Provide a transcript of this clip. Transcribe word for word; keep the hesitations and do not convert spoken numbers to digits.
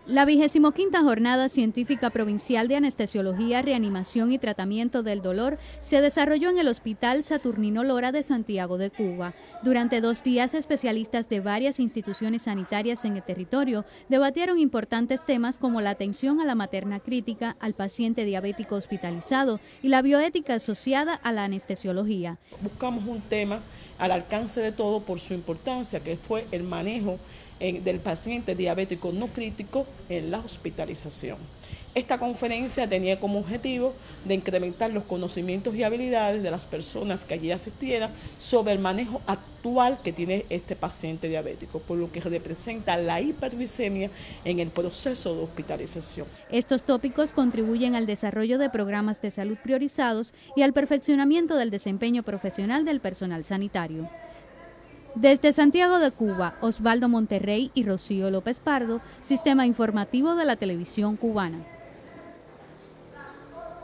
La vigésimo quinta Jornada Científica Provincial de Anestesiología, Reanimación y Tratamiento del Dolor se desarrolló en el Hospital Saturnino Lora de Santiago de Cuba. Durante dos días, especialistas de varias instituciones sanitarias en el territorio debatieron importantes temas como la atención a la materna crítica, al paciente diabético hospitalizado y la bioética asociada a la anestesiología. Buscamos un tema al alcance de todo por su importancia, que fue el manejo del paciente diabético no crítico en la hospitalización. Esta conferencia tenía como objetivo de incrementar los conocimientos y habilidades de las personas que allí asistieran sobre el manejo actual que tiene este paciente diabético, por lo que representa la hiperglicemia en el proceso de hospitalización. Estos tópicos contribuyen al desarrollo de programas de salud priorizados y al perfeccionamiento del desempeño profesional del personal sanitario. Desde Santiago de Cuba, Osvaldo Monterrey y Rocío López Pardo, Sistema Informativo de la Televisión Cubana.